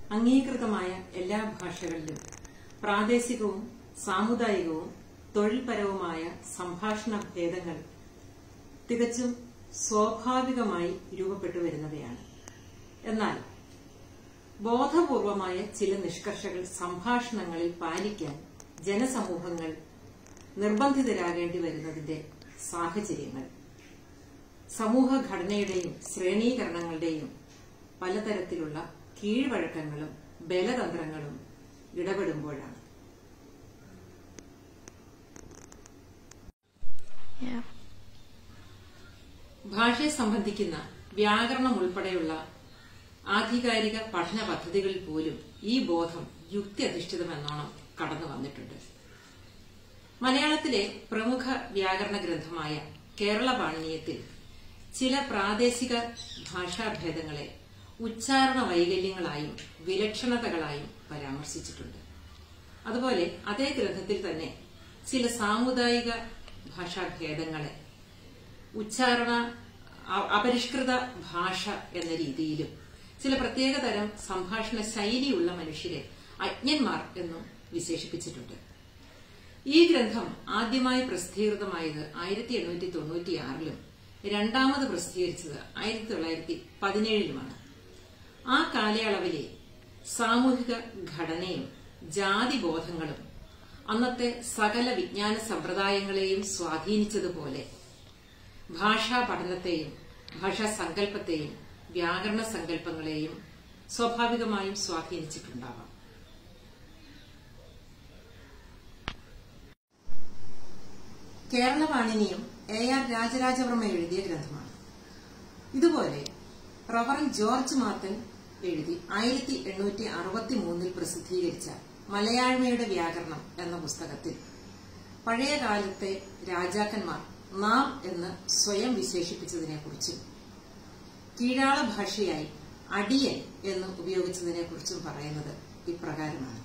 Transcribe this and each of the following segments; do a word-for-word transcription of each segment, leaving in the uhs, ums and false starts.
അംഗീകൃതമായ എല്ലാ ഭാഷകളിലും പ്രാദേശികവും സാമുദായികവും തൊഴിൽപരവുമായ സംഭാഷണ ഭേദങ്ങൾ തികച്ചും സ്വാഭാവികമായി രൂപപ്പെട്ടു വരുന്നവയാണ്. എന്നാൽ ബോധപൂർവമായ ചില നിഷ്കർഷകൾ സംഭാഷണങ്ങളിൽ പാലിക്കാൻ ജനസമൂഹങ്ങൾ നിർബന്ധിതരാകേണ്ടി വരുന്നതിന്റെ സാഹചര്യങ്ങൾ സമൂഹഘടനയുടെയും ശ്രേണീകരണങ്ങളുടെയും പലതരത്തിലുള്ള കീഴ്വഴക്കങ്ങളും ബലതന്ത്രങ്ങളും ഇടപെടുമ്പോഴാണ്. ഭാഷയെ സംബന്ധിക്കുന്ന വ്യാകരണം ഉൾപ്പെടെയുള്ള ആധികാരിക പഠന പദ്ധതികളിൽ പോലും ഈ ബോധം യുക്തി അധിഷ്ഠിതമെന്നോണം കടന്നു വന്നിട്ടുണ്ട്. മലയാളത്തിലെ പ്രമുഖ വ്യാകരണ ഗ്രന്ഥമായ കേരള പാണിനീയത്തിൽ ചില പ്രാദേശിക ഭാഷാഭേദങ്ങളെ ഉച്ചാരണ വൈകല്യങ്ങളായും വിലക്ഷണതകളായും പരാമർശിച്ചിട്ടുണ്ട്. അതുപോലെ അതേ ഗ്രന്ഥത്തിൽ തന്നെ ചില സാമുദായിക ഭാഷാഭേദങ്ങളെ ഉച്ചാരണ അപരിഷ്കൃത ഭാഷ എന്ന രീതിയിലും ചില പ്രത്യേകതരം സംഭാഷണ ശൈലിയുള്ള മനുഷ്യരെ അജ്ഞന്മാർ എന്നും വിശേഷിപ്പിച്ചിട്ടുണ്ട്. ഈ ഗ്രന്ഥം ആദ്യമായി പ്രസിദ്ധീകൃതമായത് ആയിരത്തി എണ്ണൂറ്റി തൊണ്ണൂറ്റിയാറിലും രണ്ടാമത് പ്രസിദ്ധീകരിച്ചത് ആയിരത്തി തൊള്ളായിരത്തി പതിനേഴിലുമാണ്. ആ കാലയളവിലെ സാമൂഹിക ഘടനയും ജാതിബോധങ്ങളും അന്നത്തെ സകല വിജ്ഞാന സമ്പ്രദായങ്ങളെയും സ്വാധീനിച്ചതുപോലെ ഭാഷാ പഠനത്തെയും ഭാഷാ സങ്കല്പത്തെയും വ്യാകരണ സങ്കല്പങ്ങളെയും സ്വാഭാവികമായും സ്വാധീനിച്ചിട്ടുണ്ടാവാം. കേരള പാണിനിയും എ ആർ രാജരാജവർമ്മ എഴുതിയ ഗ്രന്ഥമാണ്. ഇതുപോലെ റവറൻ ജോർജ് മാത്തൻ എഴുതി ആയിരത്തി എണ്ണൂറ്റി അറുപത്തി മൂന്നിൽ പ്രസിദ്ധീകരിച്ച മലയാഴ്മയുടെ വ്യാകരണം എന്ന പുസ്തകത്തിൽ പഴയകാലത്തെ രാജാക്കന്മാർ നാം എന്ന് സ്വയം വിശേഷിപ്പിച്ചതിനെക്കുറിച്ചും കീഴാള ഭാഷയായി അടിയൻ എന്ന് ഉപയോഗിച്ചതിനെക്കുറിച്ചും പറയുന്നത് ഇപ്രകാരമാണ്.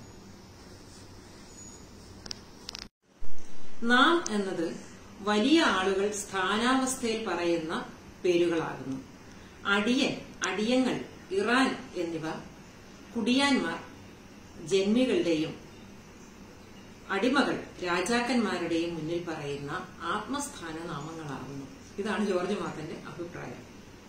നാം എന്നത് വലിയ ആളുകൾ സ്ഥാനാവസ്ഥയിൽ പറയുന്ന പേരുകളാകുന്നു. അടിയൻ, അടിയങ്ങൾ, ഇറാൻ എന്നിവ കുടിയാന്മാർ, ജന്മികളുടെയും അടിമകൾ രാജാക്കന്മാരുടെയും മുന്നിൽ പറയുന്ന ആത്മസ്ഥാന നാമങ്ങളാകുന്നു. ഇതാണ് ജോർജ് മാത്തന്റെ അഭിപ്രായം.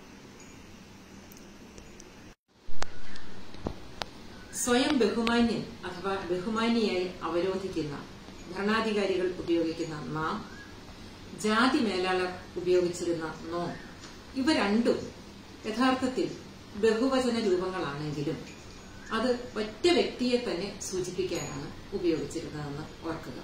സ്വയം ബഹുമാന്യൻ അഥവാ ബഹുമാന്യയായി അവരോധിക്കുന്ന ഭരണാധികാരികൾ ഉപയോഗിക്കുന്ന നാം, ജാതി മേലാളർ ഉപയോഗിച്ചിരുന്ന നോം, ഇവ രണ്ടും യഥാർത്ഥത്തിൽ ബഹുവചന രൂപങ്ങളാണെങ്കിലും അത് ഒറ്റ വ്യക്തിയെ തന്നെ സൂചിപ്പിക്കാനാണ് ഉപയോഗിച്ചിരുന്നതെന്ന് ഓർക്കുക.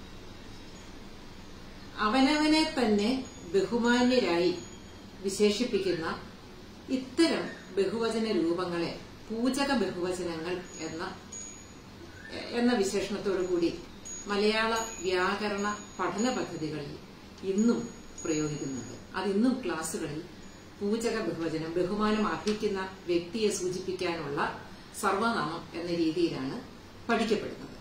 അവനവനെ തന്നെ ബഹുമാന്യരായി വിശേഷിപ്പിക്കുന്ന ഇത്തരം ബഹുവചന രൂപങ്ങളെ പൂജക ബഹുവചനങ്ങൾ എന്ന എന്ന വിശേഷണത്തോടുകൂടി മലയാള വ്യാകരണ പഠന പദ്ധതികളിൽ ഇന്നും പ്രയോഗിക്കുന്നുണ്ട്. അതിന്നും ക്ലാസുകളിൽ പൂജക ബഹുവചനം, ബഹുമാനം അർഹിക്കുന്ന വ്യക്തിയെ സൂചിപ്പിക്കാനുള്ള സർവനാമം എന്ന രീതിയിലാണ് പഠിക്കപ്പെടുന്നത്.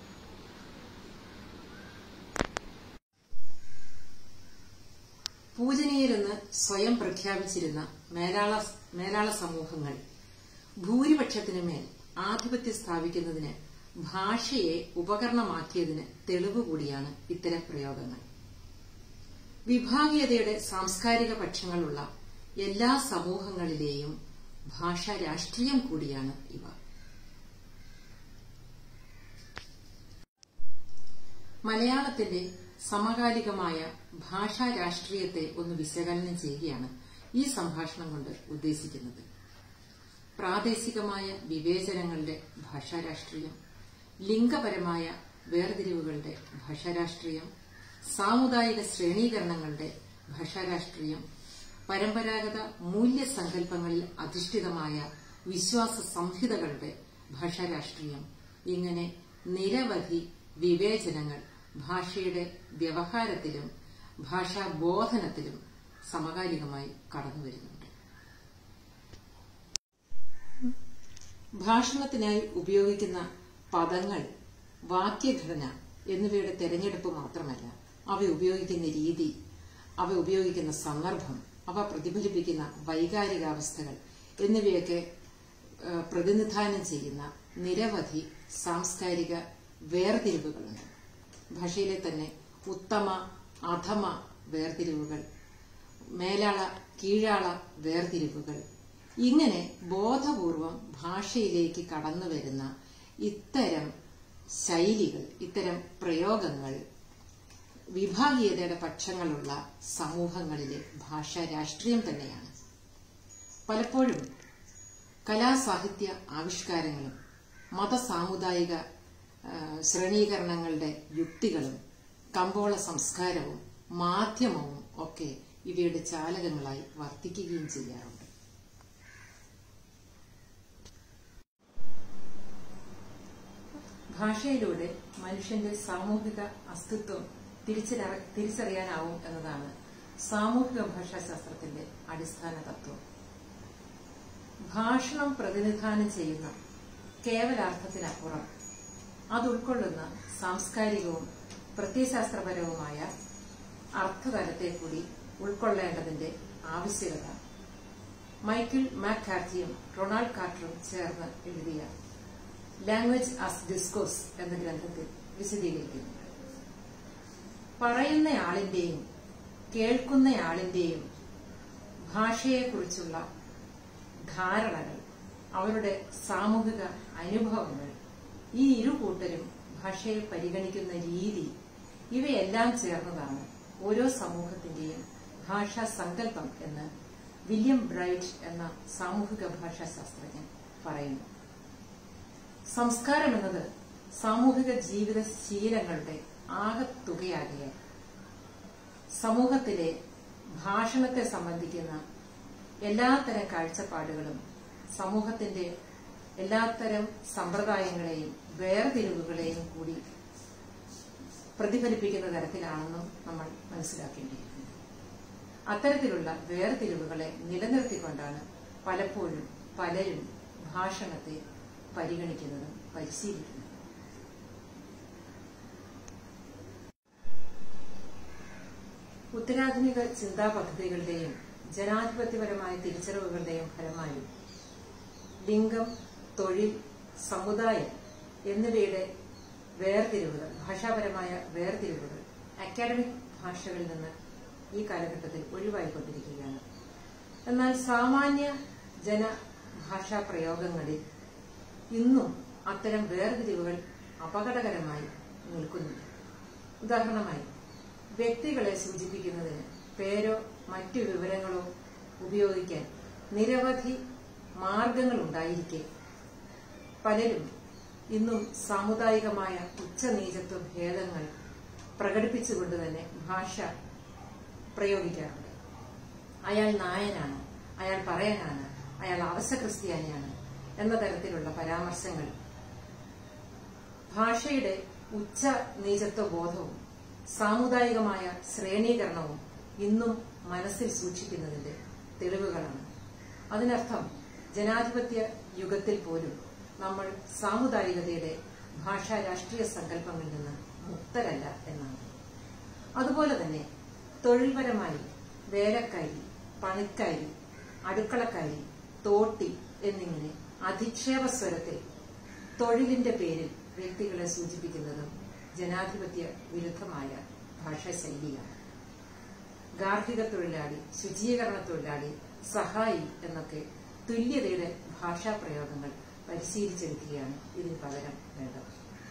പൂജനീയരെന്ന് സ്വയം പ്രഖ്യാപിച്ചിരുന്ന മേലാള മേലാള സമൂഹങ്ങൾ ഭൂരിപക്ഷത്തിനുമേൽ ആധിപത്യം സ്ഥാപിക്കുന്നതിന് ഭാഷയെ ഉപകരണമാക്കിയതിന് തെളിവ് കൂടിയാണ് ഇത്തരം പ്രയോഗങ്ങൾ. വിഭാഗീയതയുടെ സാംസ്കാരിക പക്ഷങ്ങളുള്ള എല്ലാ സമൂഹങ്ങളിലെയും ഭാഷാ രാഷ്ട്രീയം കൂടിയാണ് ഇവ. മലയാളത്തിന്റെ സമകാലികമായ ഭാഷാ രാഷ്ട്രീയത്തെ ഒന്ന് വിശകലനം ചെയ്യുകയാണ് ഈ സംഭാഷണം കൊണ്ട് ഉദ്ദേശിക്കുന്നത്. പ്രാദേശികമായ വിവേചനങ്ങളുടെ ഭാഷാരാഷ്ട്രീയം, ലിംഗപരമായ വേർതിരിവുകളുടെ ഭാഷാരാഷ്ട്രീയം, സാമുദായിക ശ്രേണീകരണങ്ങളുടെ ഭാഷാരാഷ്ട്രീയം, പരമ്പരാഗത മൂല്യസങ്കല്പങ്ങളിൽ അധിഷ്ഠിതമായ വിശ്വാസ സംഹിതകളുടെ ഭാഷാരാഷ്ട്രീയം, ഇങ്ങനെ നിരവധി വിവേചനങ്ങൾ ഭാഷയുടെ വ്യവഹാരത്തിലും ഭാഷാബോധനത്തിലും സമകാലികമായി കടന്നുവരുന്നുണ്ട്. ഭാഷണത്തിനായി ഉപയോഗിക്കുന്ന പദങ്ങൾ, വാക്യഘടന എന്നിവയുടെ തെരഞ്ഞെടുപ്പ് മാത്രമല്ല, അവ ഉപയോഗിക്കുന്ന രീതി, അവ ഉപയോഗിക്കുന്ന സന്ദർഭം, അവ പ്രതിഫലിപ്പിക്കുന്ന വൈകാരികാവസ്ഥകൾ എന്നിവയൊക്കെ പ്രതിനിധാനം ചെയ്യുന്ന നിരവധി സാംസ്കാരിക വേർതിരിവുകളുണ്ട്. ഭാഷയിലെ തന്നെ ഉത്തമ അധമ വേർതിരിവുകൾ, മേലാള കീഴാള വേർതിരിവുകൾ, ഇങ്ങനെ ബോധപൂർവം ഭാഷയിലേക്ക് കടന്നു വരുന്ന ഇത്തരം ശൈലികൾ, ഇത്തരം പ്രയോഗങ്ങൾ വിഭാഗീയതയുടെ പക്ഷങ്ങളുള്ള സമൂഹങ്ങളിലെ ഭാഷാ രാഷ്ട്രീയം തന്നെയാണ്. പലപ്പോഴും കലാസാഹിത്യ ആവിഷ്കാരങ്ങളും മതസാമുദായിക ശ്രേണീകരണങ്ങളുടെ യുക്തികളും കമ്പോള സംസ്കാരവും മാധ്യമവും ഒക്കെ ഇവയുടെ ചാലകങ്ങളായി വർത്തിക്കുകയും ചെയ്യാറുണ്ട്. ഭാഷയിലൂടെ മനുഷ്യന്റെ സാമൂഹിക അസ്തിത്വം തിരിച്ചറിയാനാവും എന്നതാണ് സാമൂഹിക ഭാഷാശാസ്ത്രത്തിന്റെ അടിസ്ഥാന തത്വം. ഭാഷണം പ്രതിനിധാനം ചെയ്യുന്ന കേവലാർത്ഥത്തിനപ്പുറം അത് ഉൾക്കൊള്ളുന്ന സാംസ്കാരികവും പ്രത്യയശാസ്ത്രപരവുമായ അർത്ഥതലത്തെ കൂടി ഉൾക്കൊള്ളേണ്ടതിന്റെ ആവശ്യകത മൈക്കിൾ മാക്കാർത്തിയും റൊണാൾഡ് കാർട്ടറും ചേർന്ന് എഴുതിയ ലാംഗ്വേജ് ആസ് ഡിസ്കോഴ്സ് എന്ന ഗ്രന്ഥത്തിൽ വിശദീകരിക്കുന്നു. പറയുന്നയാളിന്റെയും കേൾക്കുന്നയാളിന്റെയും ഭാഷയെക്കുറിച്ചുള്ള ധാരണകൾ, അവരുടെ സാമൂഹിക അനുഭവങ്ങൾ, ഈ ഇരു കൂട്ടരും ഭാഷയെ പരിഗണിക്കുന്ന രീതി, ഇവയെല്ലാം ചേർന്നതാണ് ഓരോ സമൂഹത്തിന്റെയും ഭാഷാ സങ്കല്പം എന്ന് വില്യം ബ്രൈറ്റ് എന്ന സാമൂഹിക ഭാഷാശാസ്ത്രജ്ഞൻ പറയുന്നു. സംസ്കാരം എന്നത് സാമൂഹിക ജീവിത ശീലങ്ങളുടെ ആകത്തുകയാകിയ സമൂഹത്തിലെ ഭാഷണത്തെ സംബന്ധിക്കുന്ന എല്ലാത്തരം കാഴ്ചപ്പാടുകളും സമൂഹത്തിന്റെ എല്ലാത്തരം സമ്പ്രദായങ്ങളെയും വേർതിരിവുകളെയും കൂടി പ്രതിഫലിപ്പിക്കുന്ന തരത്തിലാണെന്നും നമ്മൾ മനസ്സിലാക്കേണ്ടിയിരിക്കുന്നു. അത്തരത്തിലുള്ള വേർതിരിവുകളെ നിലനിർത്തിക്കൊണ്ടാണ് പലപ്പോഴും പലരും ഭാഷണത്തെ പരിഗണിക്കുന്നതും പരിശീലിക്കുന്നതും. ഉത്തരാധുനിക ചിന്താ പദ്ധതികളുടെയും ജനാധിപത്യപരമായ തിരിച്ചറിവുകളുടെയും ഫലമായി ലിംഗം, തൊഴിൽ, സമുദായം എന്നിവയുടെ വേർതിരിവുകൾ, ഭാഷാപരമായ വേർതിരിവുകൾ അക്കാഡമിക് ഭാഷകളിൽ നിന്ന് ഈ കാലഘട്ടത്തിൽ ഒഴിവായിക്കൊണ്ടിരിക്കുകയാണ്. എന്നാൽ സാമാന്യ ജനഭാഷാ പ്രയോഗങ്ങളിൽ ഇന്നും അത്തരം വേർതിരിവുകൾ അപകടകരമായി നിൽക്കുന്നുണ്ട്. ഉദാഹരണമായി, വ്യക്തികളെ സൂചിപ്പിക്കുന്നതിന് പേരോ മറ്റു വിവരങ്ങളോ ഉപയോഗിക്കാൻ നിരവധി മാർഗങ്ങളുണ്ടായിരിക്കെ പലരും ഇന്നും സാമുദായികമായ ഉച്ചനീചത്വ ഭേദങ്ങൾ പ്രകടിപ്പിച്ചുകൊണ്ട് തന്നെ ഭാഷ പ്രയോഗിക്കാറുണ്ട്. അയാൾ നായനാണ്, അയാൾ പറയാനാണ്, അയാൾ അവശക്രിസ്ത്യാനിയാണ് എന്ന തരത്തിലുള്ള പരാമർശങ്ങൾ ഭാഷയുടെ ഉച്ച നീചത്വ ബോധവും സാമുദായികമായ ശ്രേണീകരണവും ഇന്നും മനസ്സിൽ സൂക്ഷിക്കുന്നതിന്റെ തെളിവുകളാണ്. അതിനർത്ഥം ജനാധിപത്യ യുഗത്തിൽ പോലും നമ്മൾ സാമുദായികതയുടെ ഭാഷാ രാഷ്ട്രീയ സങ്കല്പങ്ങളിൽ നിന്ന് മുക്തരല്ല എന്നാണ്. അതുപോലെ തന്നെ തൊഴിൽപരമായി വേലക്കാരി, പണിക്കാരി, അടുക്കളക്കാരി, തോട്ടി എന്നിങ്ങനെ അധിക്ഷേപ സ്വരത്തിൽ തൊഴിലിന്റെ പേരിൽ വ്യക്തികളെ സൂചിപ്പിക്കുന്നതും ജനാധിപത്യ വിരുദ്ധമായ ഭാഷാശൈലിയാണ്. ഗാർഹിക തൊഴിലാളി, ശുചീകരണ തൊഴിലാളി, സഹായി എന്നൊക്കെ തുല്യതയുടെ ഭാഷാ പ്രയോഗങ്ങൾ പരിശീലിച്ചെടുക്കുകയാണ് ഇതിന് പകരം വേണ്ടത്.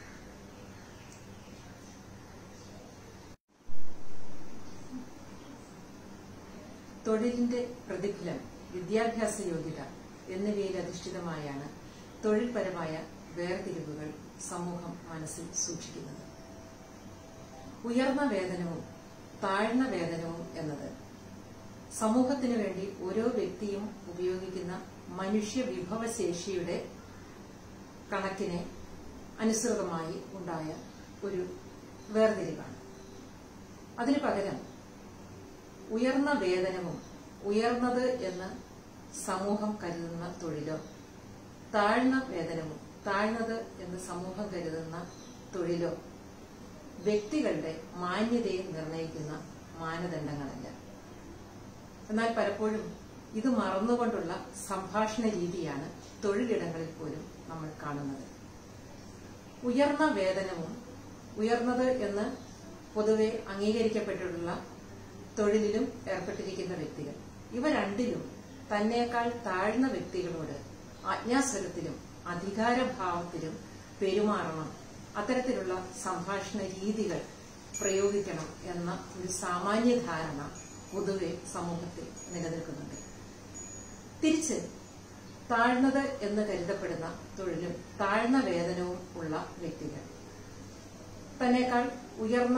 തൊഴിലിന്റെ പ്രതിഫലം, വിദ്യാഭ്യാസ യോഗ്യത എന്നിവയിൽ അധിഷ്ഠിതമായാണ് തൊഴിൽപരമായ വേർതിരിവുകൾ സമൂഹം മനസ്സിൽ സൂക്ഷിക്കുന്നത്. ഉയർന്ന വേതനവും താഴ്ന്ന വേതനവും എന്നത് സമൂഹത്തിനു വേണ്ടി ഓരോ വ്യക്തിയും ഉപയോഗിക്കുന്ന മനുഷ്യ വിഭവശേഷിയുടെ കണക്കിനെ അനുസൃതമായി ഉണ്ടായ ഒരു വേർതിരിവാണ്. അതിനു പകരം ഉയർന്ന വേതനവും ഉയർന്നത് എന്ന് സമൂഹം കരുതുന്ന തൊഴിലോ താഴ്ന്ന വേതനവും താഴ്ന്നത് എന്ന് സമൂഹം കരുതുന്ന തൊഴിലോ വ്യക്തികളുടെ മാന്യതയെ നിർണയിക്കുന്ന മാനദണ്ഡങ്ങളല്ല. എന്നാൽ പലപ്പോഴും ഇത് മറന്നുകൊണ്ടുള്ള സംഭാഷണ രീതിയാണ് തൊഴിലിടങ്ങളിൽ പോലും നമ്മൾ കാണുന്നത്. ഉയർന്ന വേതനവും ഉയർന്നത് എന്ന് പൊതുവെ അംഗീകരിക്കപ്പെട്ടിട്ടുള്ള തൊഴിലിലും ഏർപ്പെട്ടിരിക്കുന്ന വ്യക്തികൾ, ഇവ രണ്ടിലും തന്നേക്കാൾ താഴ്ന്ന വ്യക്തികളോട് ആജ്ഞാസ്വരത്തിലും അധികാരഭാവത്തിലും പെരുമാറണം, അത്തരത്തിലുള്ള സംഭാഷണ രീതികൾ പ്രയോഗിക്കണം എന്ന ഒരു സാമാന്യ ധാരണ പൊതുവെ സമൂഹത്തിൽ നിലനിൽക്കുന്നുണ്ട്. തിരിച്ച് താഴ്ന്നത് എന്ന് കരുതപ്പെടുന്ന തൊഴിലും താഴ്ന്ന വേതനവും ഉള്ള വ്യക്തികൾ തന്നേക്കാൾ ഉയർന്ന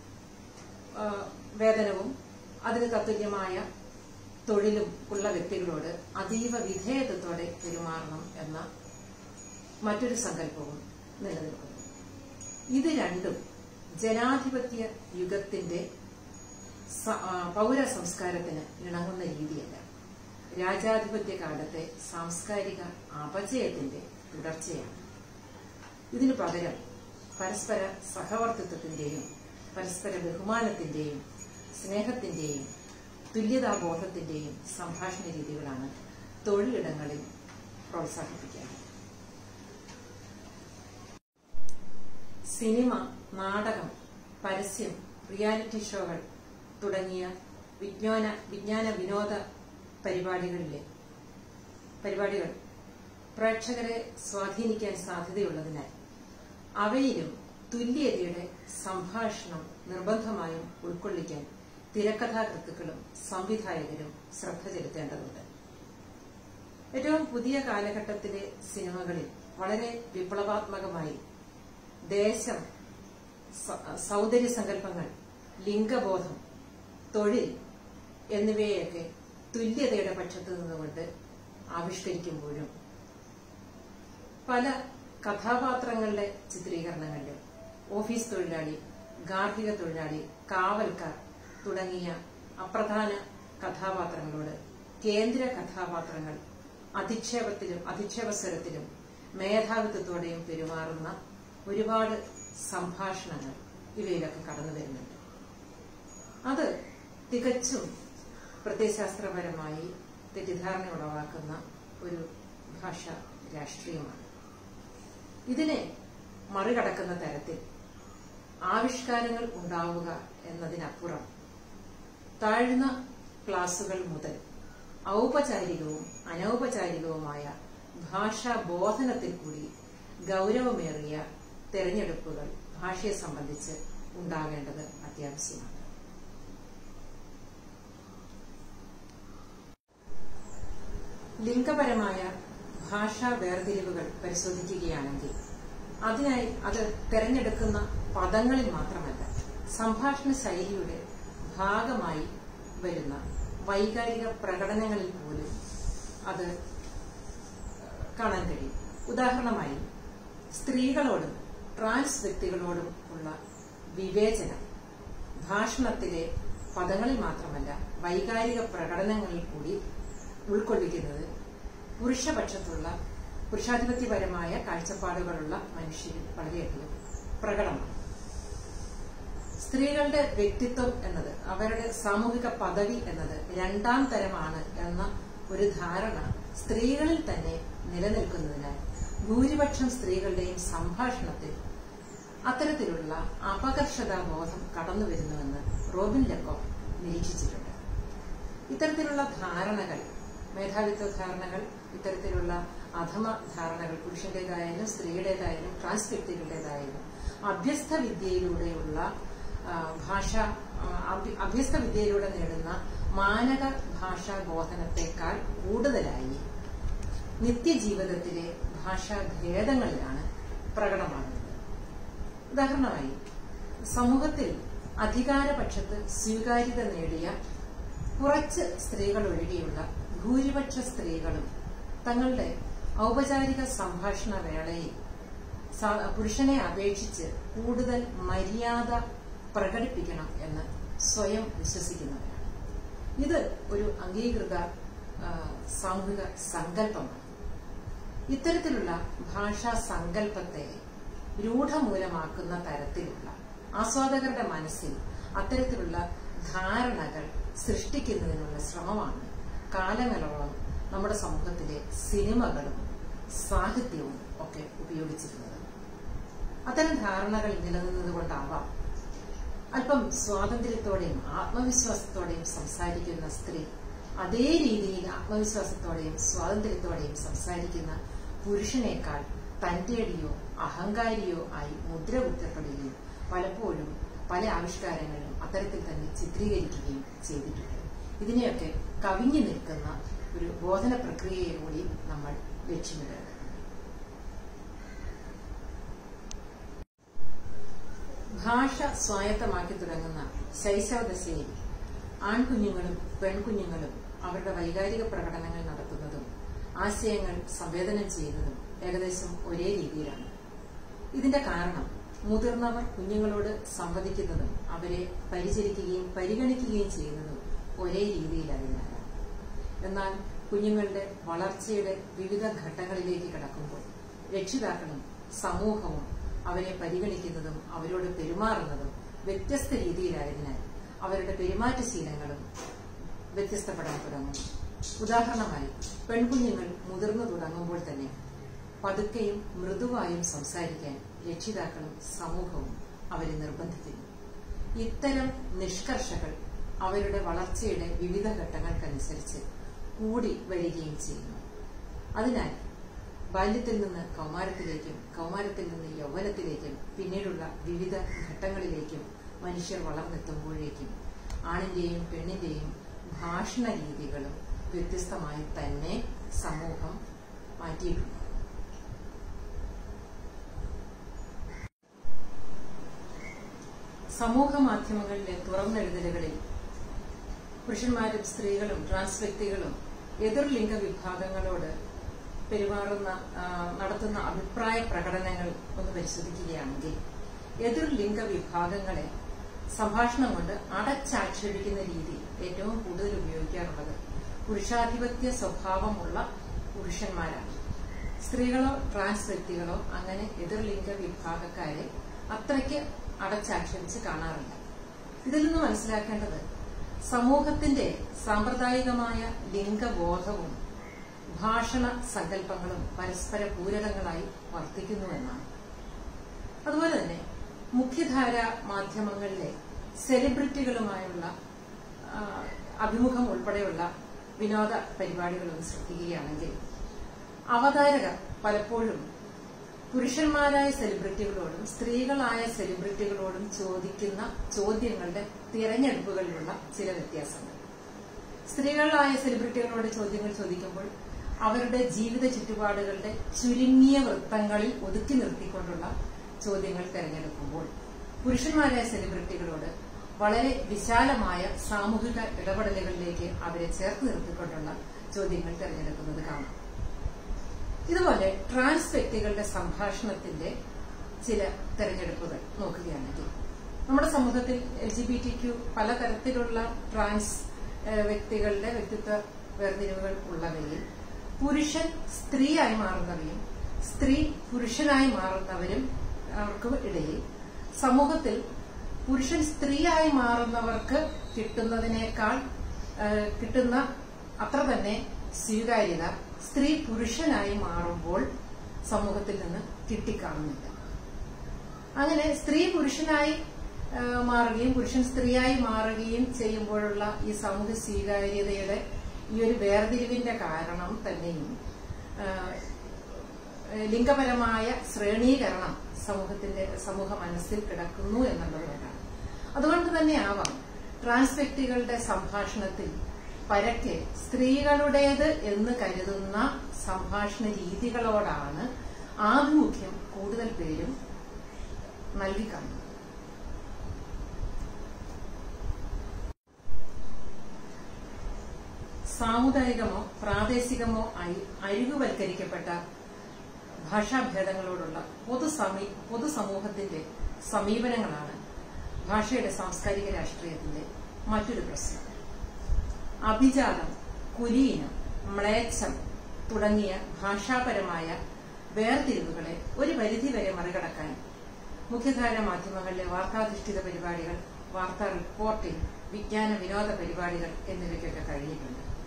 വേതനവും അതിന് തത്തുല്യമായ തൊഴിലും ഉള്ള വ്യക്തികളോട് അതീവ വിധേയത്വത്തോടെ പെരുമാറണം എന്ന മറ്റൊരു സങ്കല്പവും നിലനിൽക്കുന്നു. ഇത് രണ്ടും ജനാധിപത്യ യുഗത്തിന്റെ പൗര സംസ്കാരത്തിന് ഇണങ്ങുന്ന രീതിയല്ല, രാജാധിപത്യ കാലത്തെ സാംസ്കാരിക അപചയത്തിന്റെ തുടർച്ചയാണ്. ഇതിനു പകരം പരസ്പര സഹവർത്തിത്വത്തിന്റെയും പരസ്പര ബഹുമാനത്തിന്റെയും സ്നേഹത്തിന്റെയും തുല്യതാബോധത്തിന്റെയും സംഭാഷണ രീതികളാണ് തൊഴിലിടങ്ങളിൽ പ്രോത്സാഹിപ്പിക്കുക. സിനിമ, നാടകം, പരസ്യം, റിയാലിറ്റി ഷോകൾ തുടങ്ങിയ വിജ്ഞാന വിജ്ഞാന വിനോദ പരിപാടികളിലെ പരിപാടികൾ പ്രേക്ഷകരെ സ്വാധീനിക്കാൻ സാധ്യതയുള്ളതിനാൽ അവയിലും തുല്യതയുടെ സംഭാഷണം നിർബന്ധമായും ഉൾക്കൊള്ളിക്കാൻ തിരക്കഥാകൃത്തുക്കളും സംവിധായകരും ശ്രദ്ധ ചെലുത്തേണ്ടതുണ്ട്. ഏറ്റവും പുതിയ കാലഘട്ടത്തിലെ സിനിമകളിൽ വളരെ വിപ്ലവാത്മകമായി ദേശം, സൗന്ദര്യ സങ്കല്പങ്ങൾ, ലിംഗബോധം, തൊഴിൽ എന്നിവയൊക്കെ തുല്യതയുടെ പക്ഷത്ത് നിന്നുകൊണ്ട് ആവിഷ്കരിക്കുമ്പോഴും പല കഥാപാത്രങ്ങളുടെ ചിത്രീകരണങ്ങളിലും ഓഫീസ് തൊഴിലാളി, ഗാർഹിക തൊഴിലാളി, കാവൽക്കാർ തുടങ്ങിയ അപ്രധാന കഥാപാത്രങ്ങളോട് കേന്ദ്ര കഥാപാത്രങ്ങൾ അധിക്ഷേപത്തിലും അധിക്ഷേപസ്വരത്തിലും മേധാവിത്വത്തോടെയും പെരുമാറുന്ന ഒരുപാട് സംഭാഷണങ്ങൾ ഇവയിലൊക്കെ കടന്നു വരുന്നുണ്ട്. അത് തികച്ചും പ്രത്യയശാസ്ത്രപരമായി തെറ്റിദ്ധാരണ ഉളവാക്കുന്ന ഒരു ഭാഷ രാഷ്ട്രീയമാണ്. ഇതിനെ മറികടക്കുന്ന തരത്തിൽ ആവിഷ്കാരങ്ങൾ ഉണ്ടാവുക എന്നതിനപ്പുറം താഴ്ന്ന ക്ലാസുകൾ മുതൽ ഔപചാരികവും അനൗപചാരികവുമായ ഭാഷാ ബോധനത്തിൽ കൂടി ഗൌരവമേറിയ തെരഞ്ഞെടുപ്പുകൾ ഭാഷയെ സംബന്ധിച്ച് ഉണ്ടാകേണ്ടത് അത്യാവശ്യമാണ്. ലിംഗപരമായ ഭാഷാ വേർതിരിവുകൾ പരിശോധിക്കുകയാണെങ്കിൽ അതിനായി അത് തെരഞ്ഞെടുക്കുന്ന പദങ്ങളിൽ മാത്രമല്ല, സംഭാഷണ ശൈലിയുടെ ഭാഗമായി വരുന്ന വൈകാരിക പ്രകടനങ്ങളിൽ പോലും അത് കാണാൻ കഴിയും. ഉദാഹരണമായി, സ്ത്രീകളോടും ട്രാൻസ് വ്യക്തികളോടും ഉള്ള വിവേചനം ഭാഷണത്തിലെ പദങ്ങളിൽ മാത്രമല്ല വൈകാരിക പ്രകടനങ്ങളിൽ കൂടി ഉൾക്കൊള്ളിക്കുന്നത് പുരുഷപക്ഷത്തുള്ള പുരുഷാധിപത്യപരമായ കാഴ്ചപ്പാടുകളുള്ള മനുഷ്യരിൽ വളരെയധികം പ്രകടമാണ്. സ്ത്രീകളുടെ വ്യക്തിത്വം എന്നത്, അവരുടെ സാമൂഹിക പദവി എന്നത് രണ്ടാം തരമാണ് എന്ന ഒരു ധാരണ സ്ത്രീകളിൽ തന്നെ നിലനിൽക്കുന്നതിനാൽ ഭൂരിപക്ഷം സ്ത്രീകളുടെയും സംഭാഷണത്തിൽ അത്തരത്തിലുള്ള അപകർഷതാബോധം കടന്നുവരുന്നുവെന്ന് റോബിൻ ലെക്കോഫ് നിരീക്ഷിച്ചിട്ടുണ്ട്. ഇത്തരത്തിലുള്ള ധാരണകൾ, മേധാവിത്വ ധാരണകൾ, ഇത്തരത്തിലുള്ള അധമ ധാരണകൾ പുരുഷന്റേതായാലും സ്ത്രീയുടേതായാലും ട്രാൻസ് വ്യക്തികളുടേതായാലും അഭ്യസ്ത വിദ്യയിലൂടെയുള്ള ഭാഷ അഭ്യസ്ത വിദ്യയിലൂടെ നേടുന്ന മാനക ഭാഷാ ബോധനത്തെക്കാൾ കൂടുതലായി നിത്യജീവിതത്തിലെ ഭാഷാ ഭേദങ്ങളിലാണ് പ്രകടമാകുന്നത്. ഉദാഹരണമായി, സമൂഹത്തിൽ അധികാരപക്ഷത്ത് സ്വീകാര്യത നേടിയ കുറച്ച് സ്ത്രീകൾ ഒഴികെയുള്ള ഭൂരിപക്ഷ സ്ത്രീകളും തങ്ങളുടെ ഔപചാരിക സംഭാഷണ വേളയിൽ പുരുഷനെ അപേക്ഷിച്ച് കൂടുതൽ മര്യാദ പ്രകടിപ്പിക്കണം എന്ന് സ്വയം വിശ്വസിക്കുന്നവരാണ്. ഇത് ഒരു അംഗീകൃത സാമൂഹിക സങ്കല്പമാണ്. ഇത്തരത്തിലുള്ള ഭാഷാ സങ്കല്പത്തെ രൂഢമൂലമാക്കുന്ന തരത്തിലുള്ള ആസ്വാദകരുടെ മനസ്സിൽ അത്തരത്തിലുള്ള ധാരണകൾ സൃഷ്ടിക്കുന്നതിനുള്ള ശ്രമമാണ് കാലങ്ങളോളം നമ്മുടെ സമൂഹത്തിലെ സിനിമകളും സാഹിത്യവും ഒക്കെ ഉപയോഗിച്ചിരുന്നത്. അത്തരം ധാരണകൾ നിലനിന്നതുകൊണ്ടാവാം അല്പം സ്വാതന്ത്ര്യത്തോടെയും ആത്മവിശ്വാസത്തോടെയും സംസാരിക്കുന്ന സ്ത്രീ അതേ രീതിയിൽ ആത്മവിശ്വാസത്തോടെയും സ്വാതന്ത്ര്യത്തോടെയും സംസാരിക്കുന്ന പുരുഷനേക്കാൾ തന്റേടിയോ അഹങ്കാരിയോ ആയി മുദ്ര കുത്തപ്പെടുകയും പലപ്പോഴും പല ആവിഷ്കാരങ്ങളും അത്തരത്തിൽ തന്നെ ചിത്രീകരിക്കുകയും ചെയ്തിട്ടുണ്ട്. ഇതിനെയൊക്കെ കവിഞ്ഞു നിൽക്കുന്ന ഒരു ബോധന പ്രക്രിയയെ കൂടി നമ്മൾ ലക്ഷ്യമിടുക. ഭാഷ സ്വായത്തമാക്കി തുടങ്ങുന്ന ശൈശവദശയിൽ ആൺകുഞ്ഞുങ്ങളും പെൺകുഞ്ഞുങ്ങളും അവരുടെ വൈകാരിക പ്രകടനങ്ങൾ നടത്തുന്നതും ആശയങ്ങൾ സംവേദനം ചെയ്യുന്നതും ഏകദേശം ഒരേ രീതിയിലാണ്. ഇതിന്റെ കാരണം മുതിർന്നവർ കുഞ്ഞുങ്ങളോട് സംവദിക്കുന്നതും അവരെ പരിചരിക്കുകയും പരിഗണിക്കുകയും ചെയ്യുന്നതും ഒരേ രീതിയിലായതിനാലാണ്. എന്നാൽ കുഞ്ഞുങ്ങളുടെ വളർച്ചയുടെ വിവിധ ഘട്ടങ്ങളിലേക്ക് കടക്കുമ്പോൾ രക്ഷിതാക്കളും സമൂഹവും അവരെ പരിഗണിക്കുന്നതും അവരോട് പെരുമാറുന്നതും വ്യത്യസ്ത രീതിയിലായതിനാൽ അവരുടെ പെരുമാറ്റശീലങ്ങളും വ്യത്യസ്തപ്പെടാൻ തുടങ്ങുന്നു. ഉദാഹരണമായി പെൺകുഞ്ഞുങ്ങൾ മുതിർന്നു തുടങ്ങുമ്പോൾ തന്നെ പതുക്കെയും മൃദുവായും സംസാരിക്കാൻ രക്ഷിതാക്കളും സമൂഹവും അവരെ നിർബന്ധിക്കുന്നു. ഇത്തരം നിഷ്കർഷകൾ അവരുടെ വളർച്ചയുടെ വിവിധ ഘട്ടങ്ങൾക്കനുസരിച്ച് കൂടി വരികയും ചെയ്യുന്നു. അതിനാൽ ബാല്യത്തിൽ നിന്ന് കൗമാരത്തിലേക്കും കൗമാരത്തിൽ നിന്ന് യൗവനത്തിലേക്കും പിന്നീടുള്ള വിവിധ ഘട്ടങ്ങളിലേക്കും മനുഷ്യർ വളർന്നെത്തുമ്പോഴേക്കും ആണിന്റെയും പെണ്ണിന്റെയും ഭാഷണ രീതികളും വ്യത്യസ്തമായി തന്നെ സമൂഹം മാറ്റിയിട്ടുണ്ട്. സമൂഹ മാധ്യമങ്ങളിലെ തുറന്നെഴുതലുകളിൽ പുരുഷന്മാരും സ്ത്രീകളും ട്രാൻസ് വ്യക്തികളും എതിർ ലിംഗ വിഭാഗങ്ങളോട് പെരുമാറുന്ന നടത്തുന്ന അഭിപ്രായ പ്രകടനങ്ങൾ ഒന്ന് പരിശോധിക്കുകയാണെങ്കിൽ എതിർ ലിംഗ വിഭാഗങ്ങളെ സംഭാഷണം കൊണ്ട് അടച്ചാക്ഷേപിക്കുന്ന രീതി ഏറ്റവും കൂടുതൽ ഉപയോഗിക്കാറുള്ളത് പുരുഷാധിപത്യ സ്വഭാവമുള്ള പുരുഷന്മാരാണ്. സ്ത്രീകളോ ട്രാൻസ് വ്യക്തികളോ അങ്ങനെ എതിർലിംഗ വിഭാഗക്കാരെ അത്രയ്ക്ക് അടച്ചാക്ഷേപിച്ച് കാണാറില്ല. ഇതിൽ നിന്ന് മനസ്സിലാക്കേണ്ടത് സമൂഹത്തിന്റെ സാമ്പ്രദായികമായ ലിംഗബോധവും ഭാഷണ സങ്കല്പങ്ങളും പരസ്പര പൂരകങ്ങളായി വർത്തിക്കുന്നുവെന്നാണ്. അതുപോലെ തന്നെ മുഖ്യധാര മാധ്യമങ്ങളിലെ സെലിബ്രിറ്റികളുമായുള്ള അഭിമുഖം ഉൾപ്പെടെയുള്ള വിനോദ പരിപാടികളൊന്ന് ശ്രദ്ധിക്കുകയാണെങ്കിൽ അവതാരകർ പലപ്പോഴും പുരുഷന്മാരായ സെലിബ്രിറ്റികളോടും സ്ത്രീകളായ സെലിബ്രിറ്റികളോടും ചോദിക്കുന്ന ചോദ്യങ്ങളുടെ തിരഞ്ഞെടുപ്പുകളിലുള്ള ചില വ്യത്യാസങ്ങൾ. സ്ത്രീകളായ സെലിബ്രിറ്റികളോട് ചോദ്യങ്ങൾ ചോദിക്കുമ്പോൾ അവരുടെ ജീവിത ചുറ്റുപാടുകളുടെ ചുരുങ്ങിയ വൃത്തങ്ങളിൽ ഒതുക്കി നിർത്തിക്കൊണ്ടുള്ള ചോദ്യങ്ങൾ തിരഞ്ഞെടുക്കുമ്പോൾ പുരുഷന്മാരായ സെലിബ്രിറ്റികളോട് വളരെ വിശാലമായ സാമൂഹിക ഇടപെടലുകളിലേക്ക് അവരെ ചേർത്ത് നിർത്തിക്കൊണ്ടുള്ള ചോദ്യങ്ങൾ തിരഞ്ഞെടുക്കുന്നത് കാണാം. ഇതുപോലെ ട്രാൻസ് വ്യക്തികളുടെ സംഭാഷണത്തിന്റെ ചില തെരഞ്ഞെടുപ്പുകൾ നോക്കുകയാണെങ്കിൽ നമ്മുടെ സമൂഹത്തിൽ L G B T Q പലതരത്തിലുള്ള ട്രാൻസ് വ്യക്തികളുടെ വ്യക്തിത്വ വേർതിരിവുകൾ ഉള്ളവയിൽ പുരുഷൻ സ്ത്രീയായി മാറുന്നവയും സ്ത്രീ പുരുഷനായി മാറുന്നവരും അവർക്കും ഇടയിൽ സമൂഹത്തിൽ പുരുഷൻ സ്ത്രീയായി മാറുന്നവർക്ക് കിട്ടുന്നതിനേക്കാൾ കിട്ടുന്ന അത്ര തന്നെ സ്വീകാര്യത സ്ത്രീ പുരുഷനായി മാറുമ്പോൾ സമൂഹത്തിൽ നിന്ന് കിട്ടിക്കാണുന്നില്ല. അങ്ങനെ സ്ത്രീ പുരുഷനായി മാറുകയും പുരുഷൻ സ്ത്രീയായി മാറുകയും ചെയ്യുമ്പോഴുള്ള ഈ സാമൂഹ്യ സ്വീകാര്യതയുടെ ഈ ഒരു വേർതിരിവിന്റെ കാരണം തന്നെയും ലിംഗപരമായ ശ്രേണീകരണം സമൂഹത്തിന്റെ സമൂഹ മനസ്സിൽ കിടക്കുന്നു എന്നുള്ളതുകൊണ്ടാണ്. അതുകൊണ്ട് തന്നെയാവാം ട്രാൻസ് വ്യക്തികളുടെ സംഭാഷണത്തിൽ പരക്കെ സ്ത്രീകളുടേത് എന്ന് കരുതുന്ന സംഭാഷണ രീതികളോടാണ് ആഭിമുഖ്യം കൂടുതൽ പേരും നൽകിക്കാണുന്നത്. സാമുദായികമോ പ്രാദേശികമോ ആയി അഴികുവൽക്കരിക്കപ്പെട്ട ഭാഷാഭേദങ്ങളോടുള്ള പൊതുസമീ പൊതുസമൂഹത്തിന്റെ സമീപനങ്ങളാണ് ഭാഷയുടെ സാംസ്കാരിക രാഷ്ട്രീയത്തിന്റെ മറ്റൊരു പ്രശ്നം. അഭിജാതം, കുലീനം, മ്ലേച്ഛം തുടങ്ങിയ ഭാഷാപരമായ വേർതിരിവുകളെ ഒരു പരിധിവരെ മറികടക്കാൻ മുഖ്യധാര മാധ്യമങ്ങളിലെ വാർത്താധിഷ്ഠിത പരിപാടികൾ, വാർത്താ റിപ്പോർട്ടിംഗ്, വിജ്ഞാന വിനോദ പരിപാടികൾ എന്നിവയ്ക്കൊക്കെ കഴിഞ്ഞിട്ടുണ്ട്.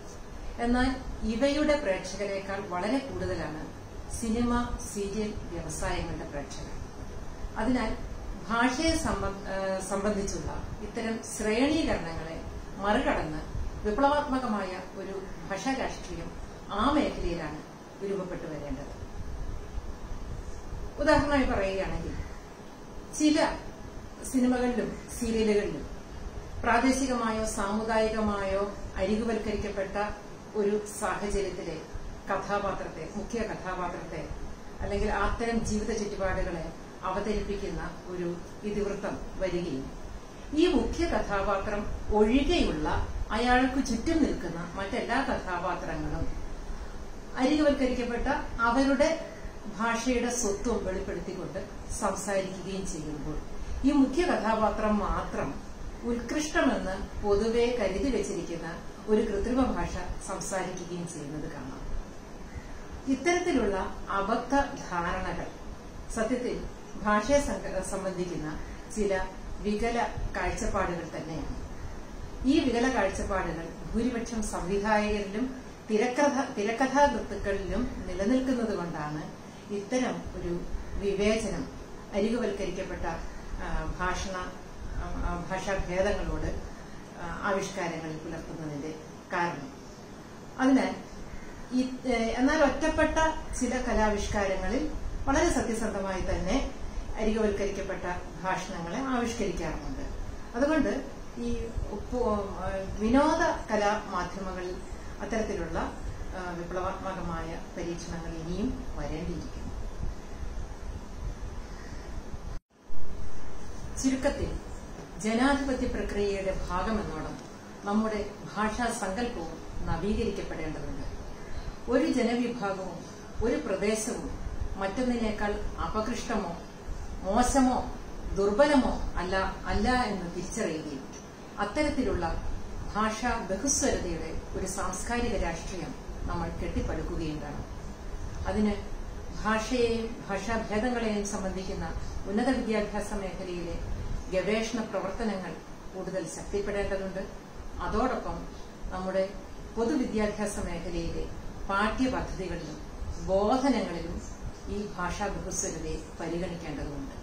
എന്നാൽ ഇവയുടെ പ്രേക്ഷകരെക്കാൾ വളരെ കൂടുതലാണ് സിനിമ, സീരിയൽ വ്യവസായങ്ങളുടെ പ്രേക്ഷകർ. അതിനാൽ ഭാഷയെ സംബന്ധിച്ചുള്ള ഇത്തരം ശ്രേണീകരണങ്ങളെ മറികടന്ന് വിപ്ലവാത്മകമായ ഒരു ഭാഷാ രാഷ്ട്രീയം ആ മേഖലയിലാണ് രൂപപ്പെട്ടു വരേണ്ടത്. ഉദാഹരണമായി പറയുകയാണെങ്കിൽ, ചില സിനിമകളിലും സീരിയലുകളിലും പ്രാദേശികമായോ സാമുദായികമായോ അരികുവൽക്കരിക്കപ്പെട്ട ഒരു സാഹചര്യത്തിലെ കഥാപാത്രത്തെ, മുഖ്യ കഥാപാത്രത്തെ അല്ലെങ്കിൽ അത്തരം ജീവിത ചുറ്റുപാടുകളെ അവതരിപ്പിക്കുന്ന ഒരു ഇതിവൃത്തം വരികയും ഈ മുഖ്യ കഥാപാത്രം ഒഴികെയുള്ള അയാൾക്ക് ചുറ്റും നിൽക്കുന്ന മറ്റെല്ലാ കഥാപാത്രങ്ങളും അരികുവൽക്കരിക്കപ്പെട്ട അവരുടെ ഭാഷയുടെ സ്വത്വം വെളിപ്പെടുത്തിക്കൊണ്ട് സംസാരിക്കുകയും ചെയ്യുമ്പോൾ ഈ മുഖ്യ കഥാപാത്രം മാത്രം ഉത്കൃഷ്ടമെന്ന് പൊതുവെ കരുതി വെച്ചിരിക്കുന്ന ഒരു കൃത്രിമ ഭാഷ സംസാരിക്കുകയും ചെയ്യുന്നത് കാണാം. ഇത്തരത്തിലുള്ള അബദ്ധ ധാരണകൾ സത്യത്തിൽ ഭാഷയെ സംബന്ധിക്കുന്ന ചില വികല കാഴ്ചപ്പാടുകൾ തന്നെയാണ്. ഈ വികല കാഴ്ചപ്പാടുകൾ ഭൂരിപക്ഷം സംവിധായകരിലും തിരക്കഥ തിരക്കഥാകൃത്തുക്കളിലും നിലനിൽക്കുന്നത് കൊണ്ടാണ് ഇത്തരം ഒരു വിവേചനം അരികുവൽക്കരിക്കപ്പെട്ട ഭാഷണ ഭാഷാഭേദങ്ങളോട് ആവിഷ്കാരങ്ങളിൽ പുലർത്തുന്നതിന്റെ കാരണം. അതിനാൽ എന്നാൽ ഒറ്റപ്പെട്ട ചില കലാവിഷ്കാരങ്ങളിൽ വളരെ സത്യസന്ധമായി തന്നെ അരികുവൽക്കരിക്കപ്പെട്ട ഭാഷണങ്ങളെ ആവിഷ്കരിക്കാറുണ്ട്. അതുകൊണ്ട് ഈ വിനോദ കലാ മാധ്യമങ്ങളിൽ അത്തരത്തിലുള്ള വിപ്ലവാത്മകമായ പരീക്ഷണങ്ങൾ ഇനിയും വരേണ്ടിയിരിക്കുന്നു. ചുരുക്കത്തിൽ ജനാധിപത്യ പ്രക്രിയയുടെ ഭാഗമെന്നോണം നമ്മുടെ ഭാഷാ സങ്കല്പവും നവീകരിക്കപ്പെടേണ്ടതുണ്ട്. ഒരു ജനവിഭാഗവും ഒരു പ്രദേശവും മറ്റൊന്നിനേക്കാൾ അപകൃഷ്ടമോ മോശമോ ദുർബലമോ അല്ല അല്ല എന്ന് തിരിച്ചറിയുകയും അത്തരത്തിലുള്ള ഭാഷാ ബഹുസ്വരതയുടെ ഒരു സാംസ്കാരിക രാഷ്ട്രീയം നമ്മൾ കെട്ടിപ്പടുക്കുകയും വേണം. അതിന് ഭാഷയെയും ഭാഷാഭേദങ്ങളെയും സംബന്ധിക്കുന്ന ഉന്നത വിദ്യാഭ്യാസ മേഖലയിലെ ഗവേഷണ പ്രവർത്തനങ്ങൾ കൂടുതൽ ശക്തിപ്പെടേണ്ടതുണ്ട്. അതോടൊപ്പം നമ്മുടെ പൊതുവിദ്യാഭ്യാസ മേഖലയിലെ പാഠ്യപദ്ധതികളിലും ബോധനങ്ങളിലും ഈ ഭാഷാ ബഹുസ്വരതയെ പരിഗണിക്കേണ്ടതുണ്ട്.